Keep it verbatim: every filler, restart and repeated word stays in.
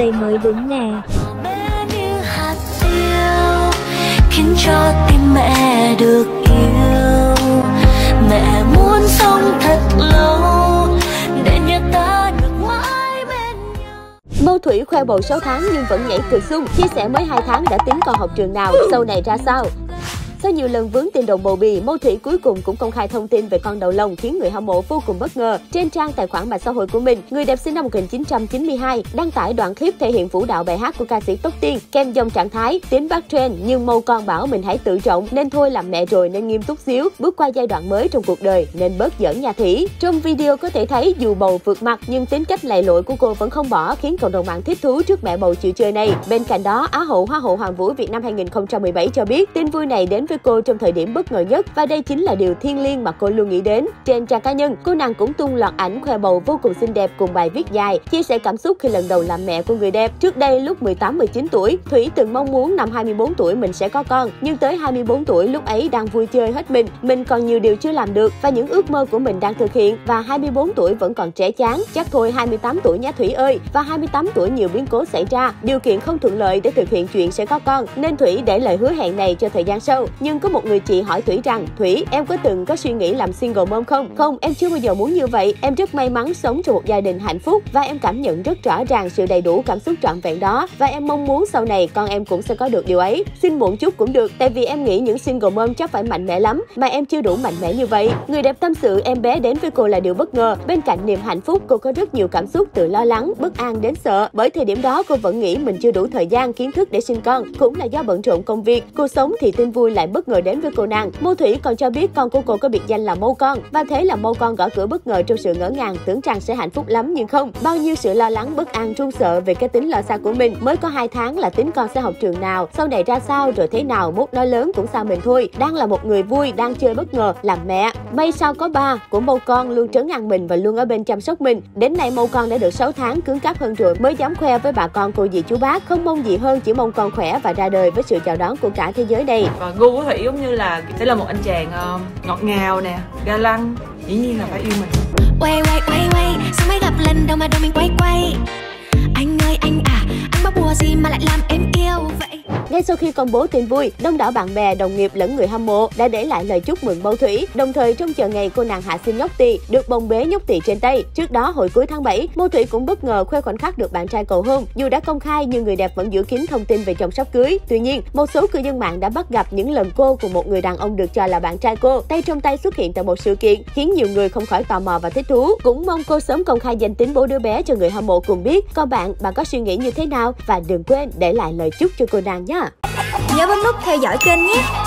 đây mới đúng nè. Khiến cho tim mẹ được yêu, mẹ muốn sống thật lâu để nhà ta được mãi bên nhau. Mâu Thủy khoe bầu sáu tháng nhưng vẫn nhảy cười sung, chia sẻ mới hai tháng đã tính con học trường nào, sau này ra sao. Sau nhiều lần vướng tin đồn bầu bì, Mâu Thủy cuối cùng cũng công khai thông tin về con đầu lông khiến người hâm mộ vô cùng bất ngờ. Trên trang tài khoản mạng xã hội của mình, người đẹp sinh năm một nghìn chín trăm chín mươi hai đăng tải đoạn clip thể hiện vũ đạo bài hát của ca sĩ Tóc Tiên, kèm dòng trạng thái tiến bắt trend nhưng Mâu con bảo mình hãy tự trọng nên thôi làm mẹ rồi nên nghiêm túc xíu, bước qua giai đoạn mới trong cuộc đời nên bớt giỡn nhà Thủy. Trong video có thể thấy dù bầu vượt mặt nhưng tính cách lầy lội của cô vẫn không bỏ, khiến cộng đồng mạng thích thú trước mẹ bầu chịu chơi này. Bên cạnh đó, Á hậu Hoa hậu Hoàng vũ Việt Nam hai nghìn không trăm mười bảy cho biết tin vui này đến với cô trong thời điểm bất ngờ nhất và đây chính là điều thiêng liêng mà cô luôn nghĩ đến. Trên trang cá nhân, cô nàng cũng tung loạt ảnh khoe bầu vô cùng xinh đẹp cùng bài viết dài chia sẻ cảm xúc khi lần đầu làm mẹ của người đẹp. Trước đây lúc mười tám mười chín tuổi, Thủy từng mong muốn năm hai mươi bốn tuổi mình sẽ có con, nhưng tới hai mươi bốn tuổi lúc ấy đang vui chơi hết mình, mình còn nhiều điều chưa làm được và những ước mơ của mình đang thực hiện và hai mươi bốn tuổi vẫn còn trẻ chán. Chắc thôi hai mươi tám tuổi nhé Thủy ơi. Và hai mươi tám tuổi nhiều biến cố xảy ra, điều kiện không thuận lợi để thực hiện chuyện sẽ có con nên Thủy để lời hứa hẹn này cho thời gian sau. Nhưng có một người chị hỏi Thủy rằng: Thủy, em có từng có suy nghĩ làm single mom không? Không, em chưa bao giờ muốn như vậy. Em rất may mắn sống trong một gia đình hạnh phúc và em cảm nhận rất rõ ràng sự đầy đủ cảm xúc trọn vẹn đó và em mong muốn sau này con em cũng sẽ có được điều ấy. Xin muộn chút cũng được, tại vì em nghĩ những single mom chắc phải mạnh mẽ lắm mà em chưa đủ mạnh mẽ như vậy. Người đẹp tâm sự em bé đến với cô là điều bất ngờ. Bên cạnh niềm hạnh phúc, cô có rất nhiều cảm xúc từ lo lắng, bất an đến sợ. Bởi thời điểm đó cô vẫn nghĩ mình chưa đủ thời gian, kiến thức để sinh con, cũng là do bận rộn công việc. Cô sống thì tin vui lại bất ngờ đến với cô nàng. Mâu Thủy còn cho biết con của cô có biệt danh là Mâu Con và thế là Mâu Con gõ cửa bất ngờ trong sự ngỡ ngàng, tưởng rằng sẽ hạnh phúc lắm nhưng không. Bao nhiêu sự lo lắng, bất an, run sợ về cái tính lo xa của mình. Mới có hai tháng là tính con sẽ học trường nào, sau này ra sao rồi thế nào, mốt nó lớn cũng sao mình thôi. Đang là một người vui, đang chơi bất ngờ làm mẹ. May sao có ba của Mâu Con luôn trấn an mình và luôn ở bên chăm sóc mình. Đến nay Mâu Con đã được sáu tháng, cứng cáp hơn rồi mới dám khoe với bà con cô dì chú bác. Không mong gì hơn, chỉ mong con khỏe và ra đời với sự chào đón của cả thế giới đây. Và gu của Thủy giống như là sẽ là một anh chàng uh, ngọt ngào nè, ga lăng, dĩ nhiên là phải yêu mình. Quay quay quay quay, sao mới gặp lần đầu mà đôi mình quay quay. Anh ơi anh à, anh bắt bùa gì mà lại làm em yêu vậy? Ngay sau khi công bố tin vui, đông đảo bạn bè, đồng nghiệp lẫn người hâm mộ đã để lại lời chúc mừng Mâu Thủy. Đồng thời trông chờ ngày cô nàng hạ sinh nhóc tỳ được bồng bế nhóc tỳ trên tay. Trước đó hồi cuối tháng bảy, Mâu Thủy cũng bất ngờ khoe khoảnh khắc được bạn trai cầu hôn. Dù đã công khai nhưng người đẹp vẫn giữ kín thông tin về chồng sắp cưới. Tuy nhiên, một số cư dân mạng đã bắt gặp những lần cô cùng một người đàn ông được cho là bạn trai cô tay trong tay xuất hiện tại một sự kiện, khiến nhiều người không khỏi tò mò và thích thú. Cũng mong cô sớm công khai danh tính bố đứa bé cho người hâm mộ cùng biết. Còn bạn, bạn có suy nghĩ như thế nào? Và đừng quên để lại lời chúc cho cô nàng nhé. Nhớ bấm nút theo dõi kênh nhé.